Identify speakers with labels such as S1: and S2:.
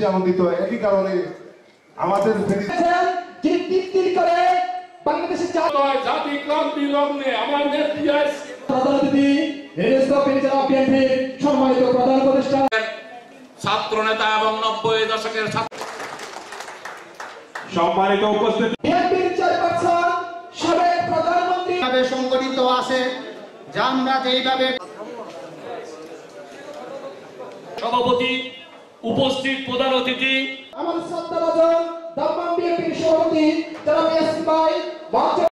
S1: বেশি আনন্দিত। একই কারণে আমাদের
S2: বাংলাদেশের
S3: জাতি ক্রান্তি লগ্নে আমার নেত্রী
S2: সম্মানিত প্রধান উপদেষ্টা
S3: ছাত্র নেতা এবং 90 দশকের
S4: সম্মানিত উপস্থিতি
S2: বিএনপির চেয়ারপারসন সাবেক প্রধানমন্ত্রী
S5: সংগঠিত আছে যা আমরা যেইভাবে
S3: সভাপতি উপস্থিত প্রধান অতিথি
S2: আমার শ্রদ্ধাভাজন দমন বিএনপির সভাপতি জনাব ইয়াসিন ভাই